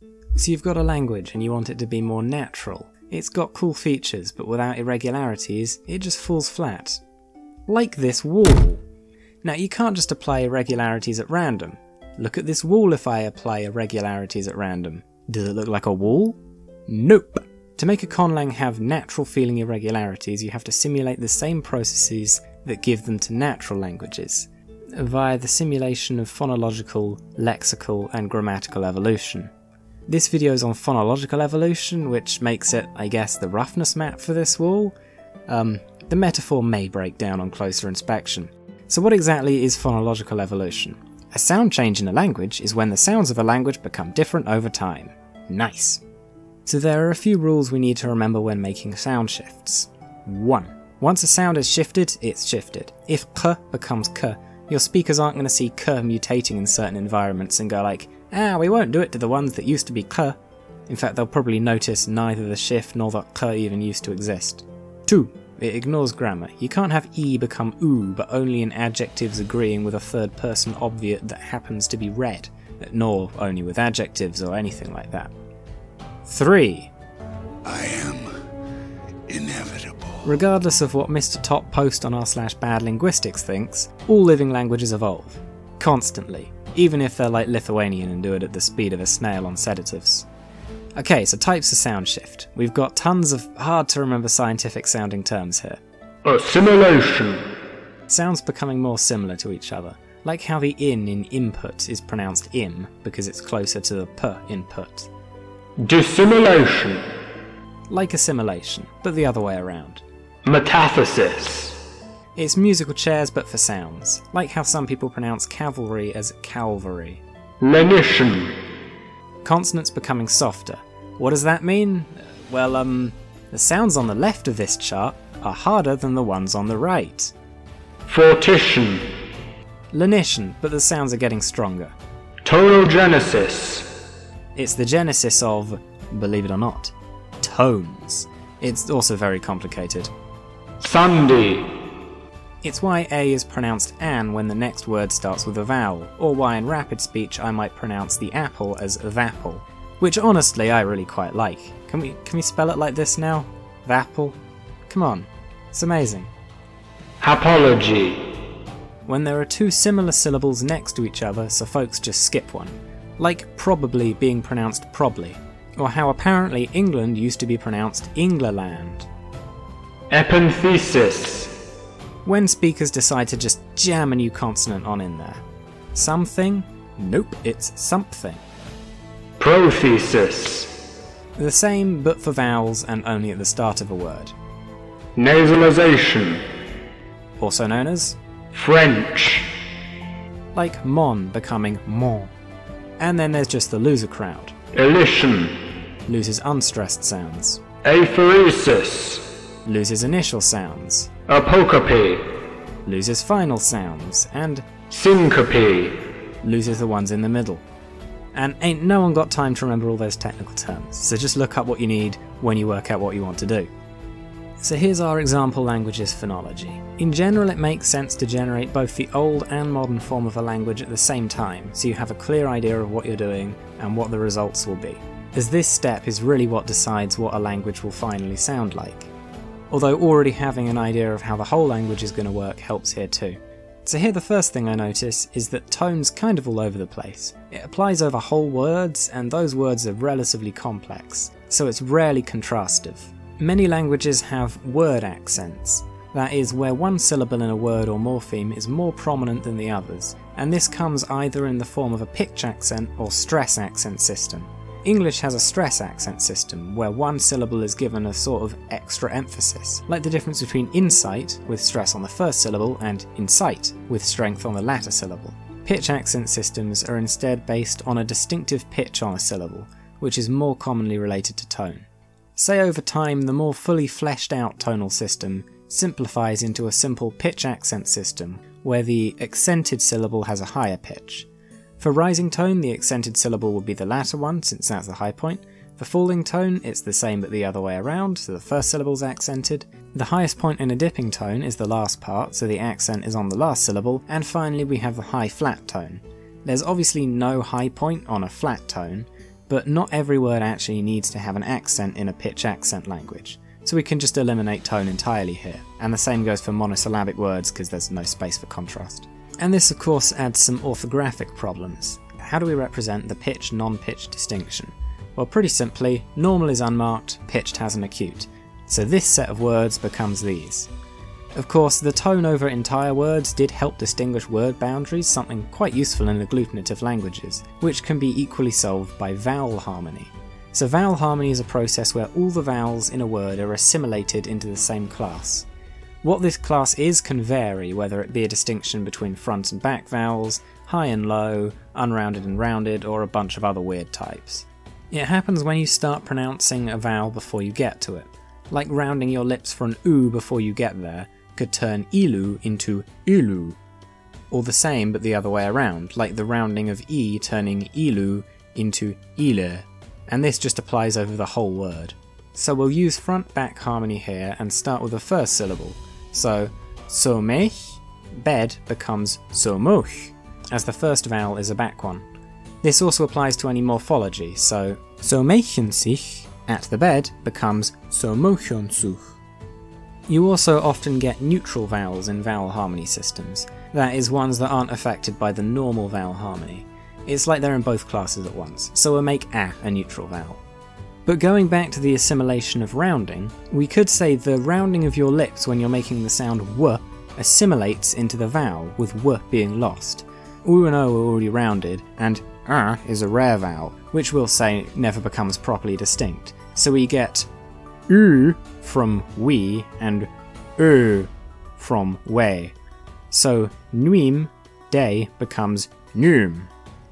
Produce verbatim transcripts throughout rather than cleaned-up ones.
So you've got a language and you want it to be more natural. It's got cool features, but without irregularities, it just falls flat. Like this wall. Now you can't just apply irregularities at random. Look at this wall if I apply irregularities at random. Does it look like a wall? Nope. To make a conlang have natural feeling irregularities, you have to simulate the same processes that give them to natural languages, via the simulation of phonological, lexical, and grammatical evolution. This video is on phonological evolution, which makes it, I guess, the roughness map for this wall. Um, the metaphor may break down on closer inspection. So what exactly is phonological evolution? A sound change in a language is when the sounds of a language become different over time. Nice. So there are a few rules we need to remember when making sound shifts. one. Once a sound is shifted, it's shifted. If k becomes k, your speakers aren't going to see k mutating in certain environments and go like, ah, we won't do it to the ones that used to be k. In fact, they'll probably notice neither the shift nor that k even used to exist. two. It ignores grammar. You can't have e become oo, but only in adjectives agreeing with a third person obviate that happens to be red, nor only with adjectives or anything like that. three. I am inevitable. Regardless of what Mister Top Post on r slash bad linguistics thinks, all living languages evolve. Constantly. Even if they're like Lithuanian and do it at the speed of a snail on sedatives. Okay, so types of sound shift. We've got tons of hard to remember scientific sounding terms here. Assimilation. Sounds becoming more similar to each other, like how the in in input is pronounced im because it's closer to the p input. Dissimilation. Like assimilation, but the other way around. Metathesis. It's musical chairs but for sounds, like how some people pronounce cavalry as calvary. Lenition. Consonants becoming softer. What does that mean? Well, um, the sounds on the left of this chart are harder than the ones on the right. Fortition. Lenition, but the sounds are getting stronger. Tonal genesis. It's the genesis of, believe it or not, tones. It's also very complicated. Sandhi. It's why A is pronounced an when the next word starts with a vowel, or why in rapid speech I might pronounce the apple as vapple, which honestly I really quite like. Can we can we spell it like this now? Vapple? Come on, it's amazing. Hapology. When there are two similar syllables next to each other so folks just skip one, like probably being pronounced probly, or how apparently England used to be pronounced Englaland. Epenthesis. When speakers decide to just jam a new consonant on in there. Something? Nope, it's something. Prothesis. The same, but for vowels and only at the start of a word. Nasalization. Also known as French. Like mon becoming mon. And then there's just the loser crowd. Elision. Loses unstressed sounds. Aphoresis. Loses initial sounds. Apocope. Loses final sounds. And syncope. Loses the ones in the middle. And ain't no one got time to remember all those technical terms, so just look up what you need when you work out what you want to do. So here's our example language's phonology. In general, it makes sense to generate both the old and modern form of a language at the same time, so you have a clear idea of what you're doing and what the results will be, as this step is really what decides what a language will finally sound like. Although already having an idea of how the whole language is going to work helps here too. So here the first thing I notice is that tone's kind of all over the place. It applies over whole words, and those words are relatively complex, so it's rarely contrastive. Many languages have word accents, that is, where one syllable in a word or morpheme is more prominent than the others, and this comes either in the form of a pitch accent or stress accent system. English has a stress accent system, where one syllable is given a sort of extra emphasis, like the difference between insight, with stress on the first syllable, and incite, with strength on the latter syllable. Pitch accent systems are instead based on a distinctive pitch on a syllable, which is more commonly related to tone. Say over time the more fully fleshed out tonal system simplifies into a simple pitch accent system, where the accented syllable has a higher pitch. For rising tone, the accented syllable will be the latter one, since that's the high point. For falling tone, it's the same but the other way around, so the first syllable's accented. The highest point in a dipping tone is the last part, so the accent is on the last syllable, and finally we have the high flat tone. There's obviously no high point on a flat tone, but not every word actually needs to have an accent in a pitch accent language, so we can just eliminate tone entirely here, and the same goes for monosyllabic words because there's no space for contrast. And this of course adds some orthographic problems. How do we represent the pitch-non-pitch distinction? Well, pretty simply, normal is unmarked, pitched has an acute, so this set of words becomes these. Of course, the tone over entire words did help distinguish word boundaries, something quite useful in agglutinative languages, which can be equally solved by vowel harmony. So vowel harmony is a process where all the vowels in a word are assimilated into the same class. What this class is can vary, whether it be a distinction between front and back vowels, high and low, unrounded and rounded, or a bunch of other weird types. It happens when you start pronouncing a vowel before you get to it, like rounding your lips for an oo before you get there could turn ilu into ilu, or the same but the other way around, like the rounding of e turning ilu into ile, and this just applies over the whole word. So we'll use front-back harmony here and start with the first syllable. So somech, bed becomes somoch, as the first vowel is a back one. This also applies to any morphology, so somechen sich at the bed becomes somochen such. You also often get neutral vowels in vowel harmony systems, that is ones that aren't affected by the normal vowel harmony. It's like they're in both classes at once, so we'll make a a neutral vowel. But going back to the assimilation of rounding, we could say the rounding of your lips when you're making the sound w assimilates into the vowel, with w being lost. U and O are already rounded, and r is a rare vowel, which we'll say never becomes properly distinct, so we get u from we and ö from we. So nuim, day, becomes num.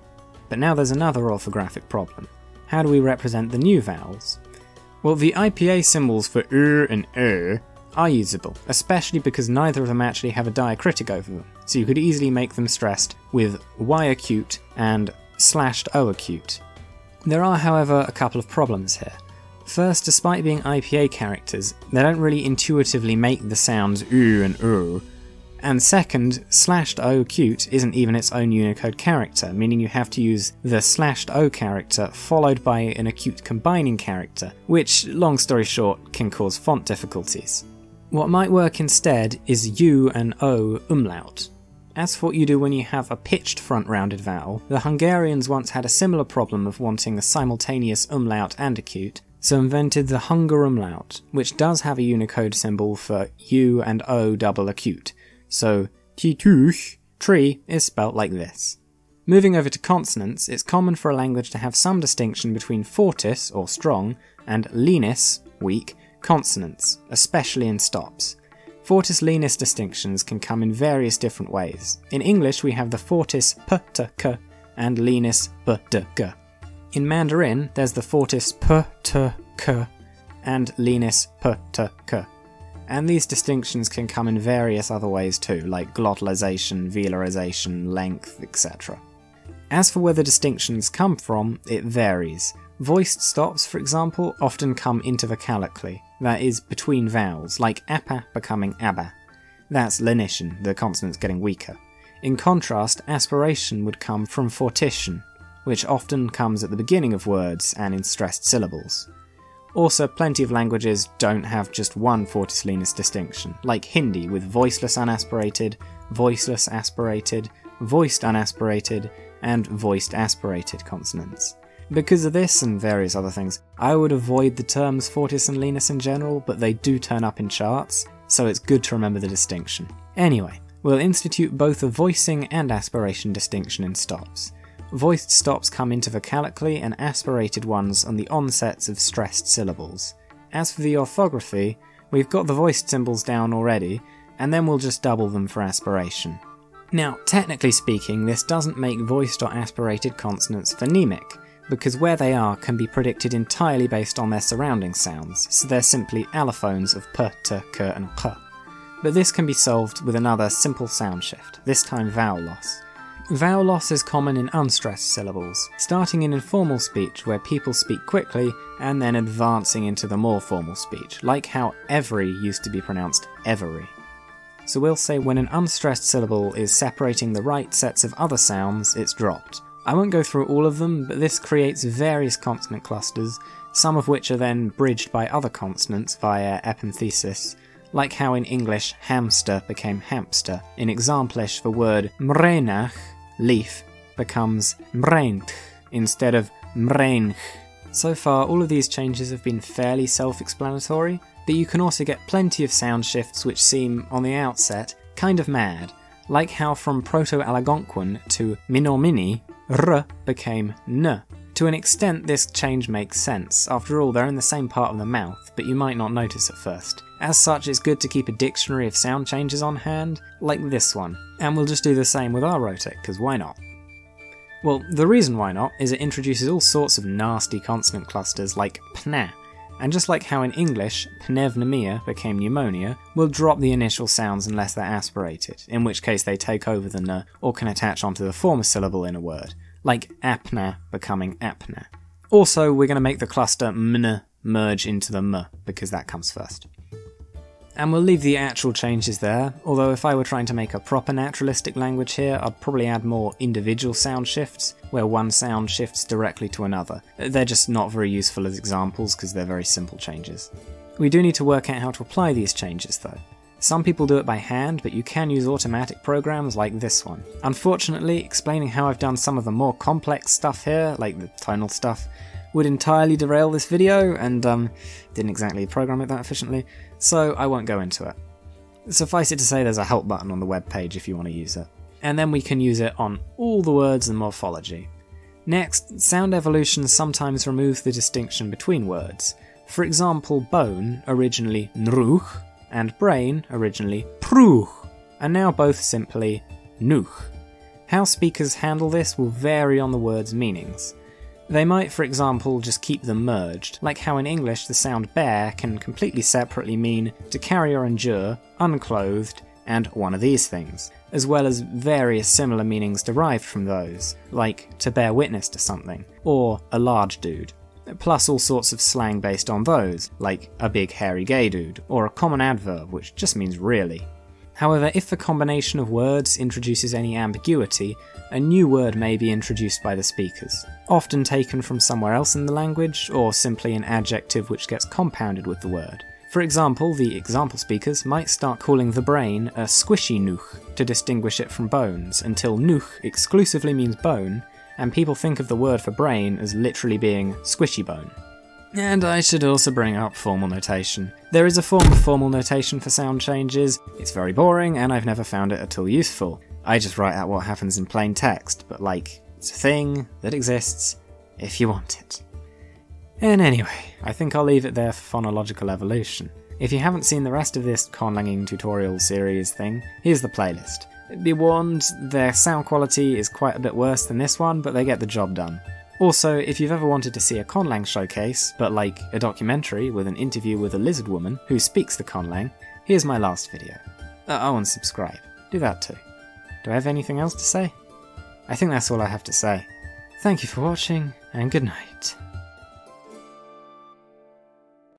But now there's another orthographic problem. How do we represent the new vowels? Well, the I P A symbols for er and er are usable, especially because neither of them actually have a diacritic over them, so you could easily make them stressed with y acute and slashed o acute. There are, however, a couple of problems here. First, despite being I P A characters, they don't really intuitively make the sounds u and ur. And second, slashed o acute isn't even its own Unicode character, meaning you have to use the slashed o character followed by an acute combining character, which, long story short, can cause font difficulties. What might work instead is u and o umlaut. As for what you do when you have a pitched front-rounded vowel, the Hungarians once had a similar problem of wanting a simultaneous umlaut and acute, so invented the Hunger umlaut, which does have a Unicode symbol for u and o double acute. So tituch, tree, is spelt like this. Moving over to consonants, it's common for a language to have some distinction between fortis, or strong, and lenis, weak, consonants, especially in stops. Fortis-lenis distinctions can come in various different ways. In English we have the fortis p t k and lenis b d g. In Mandarin there's the fortis p t k and lenis p t k. And these distinctions can come in various other ways too, like glottalization, velarization, length, et cetera. As for where the distinctions come from, it varies. Voiced stops, for example, often come intervocalically, that is, between vowels, like appa becoming abba. That's lenition, the consonants getting weaker. In contrast, aspiration would come from fortition, which often comes at the beginning of words and in stressed syllables. Also, plenty of languages don't have just one fortis-lenis distinction, like Hindi with voiceless unaspirated, voiceless aspirated, voiced unaspirated, and voiced aspirated consonants. Because of this and various other things, I would avoid the terms fortis and lenis in general, but they do turn up in charts, so it's good to remember the distinction. Anyway, we'll institute both a voicing and aspiration distinction in stops. Voiced stops come intervocalically and aspirated ones on the onsets of stressed syllables. As for the orthography, we've got the voiced symbols down already, and then we'll just double them for aspiration. Now, technically speaking, this doesn't make voiced or aspirated consonants phonemic, because where they are can be predicted entirely based on their surrounding sounds, so they're simply allophones of p, t, k and k. But this can be solved with another simple sound shift, this time vowel loss. Vowel loss is common in unstressed syllables, starting in informal speech where people speak quickly and then advancing into the more formal speech, like how every used to be pronounced every. So we'll say when an unstressed syllable is separating the right sets of other sounds, it's dropped. I won't go through all of them, but this creates various consonant clusters, some of which are then bridged by other consonants via epenthesis, like how in English hamster became hamster. In Examplish, the word mrenach, leaf, becomes mreint instead of mrench. So far, all of these changes have been fairly self-explanatory, but you can also get plenty of sound shifts which seem, on the outset, kind of mad, like how from Proto-Algonquin to Menominee, r became n. To an extent, this change makes sense. After all, they're in the same part of the mouth, but you might not notice at first. As such, it's good to keep a dictionary of sound changes on hand, like this one, and we'll just do the same with our rhotic, because why not? Well, the reason why not is it introduces all sorts of nasty consonant clusters like pna, and just like how in English pneumonia became pneumonia, we'll drop the initial sounds unless they're aspirated, in which case they take over the n or can attach onto the former syllable in a word, like apna becoming apna. Also, we're going to make the cluster mn merge into the m, because that comes first. And we'll leave the actual changes there, although if I were trying to make a proper naturalistic language here, I'd probably add more individual sound shifts, where one sound shifts directly to another. They're just not very useful as examples because they're very simple changes. We do need to work out how to apply these changes though. Some people do it by hand, but you can use automatic programs like this one. Unfortunately, explaining how I've done some of the more complex stuff here, like the tonal stuff, would entirely derail this video, and um, didn't exactly program it that efficiently, so I won't go into it. Suffice it to say there's a help button on the web page if you want to use it. And then we can use it on all the words and morphology. Next, sound evolution sometimes removes the distinction between words. For example, bone, originally nruch, and brain, originally pruch, are now both simply nuch. How speakers handle this will vary on the word's meanings. They might, for example, just keep them merged, like how in English the sound bear can completely separately mean to carry or endure, unclothed, and one of these things, as well as various similar meanings derived from those, like to bear witness to something, or a large dude, plus all sorts of slang based on those, like a big hairy gay dude, or a common adverb which just means really. However, if the combination of words introduces any ambiguity, a new word may be introduced by the speakers, often taken from somewhere else in the language, or simply an adjective which gets compounded with the word. For example, the example speakers might start calling the brain a squishy nuch to distinguish it from bones, until nuch exclusively means bone, and people think of the word for brain as literally being squishy bone. And I should also bring up formal notation. There is a form of formal notation for sound changes. It's very boring, and I've never found it at all useful. I just write out what happens in plain text, but like, it's a thing that exists if you want it. And anyway, I think I'll leave it there for phonological evolution. If you haven't seen the rest of this conlanging tutorial series thing, here's the playlist. Be warned, their sound quality is quite a bit worse than this one, but they get the job done. Also, if you've ever wanted to see a conlang showcase, but like a documentary with an interview with a lizard woman who speaks the conlang, here's my last video. Uh, oh, and subscribe. Do that too. Do I have anything else to say? I think that's all I have to say. Thank you for watching, and good night.